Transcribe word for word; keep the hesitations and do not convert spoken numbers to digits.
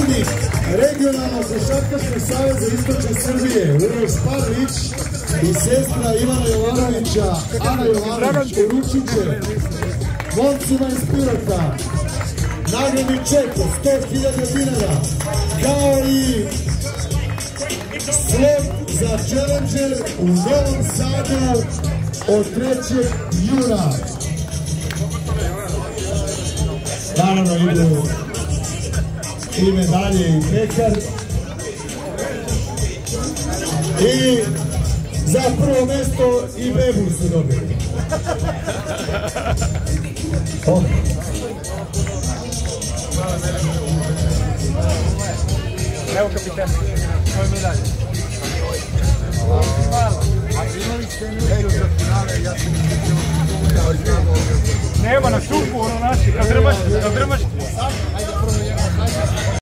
predsjednik Regionalnog košarkaškog saveza Istočne Srbije, Uroš Pavlić, i sestra Ivana Jovanovića, Ana Jovanović, poručit će momcima iz Pirota nagradni ček od sto hiljada dinara, kao i slot za Challenger u Novom Sadu od trećeg juna. Naravno idu i medalje i pekar. I za prvo mesto i bebu su dobili. Evo kapitan, svoje medalje. Nema na šupu, ono naši, kad drmaš, kad drmaš.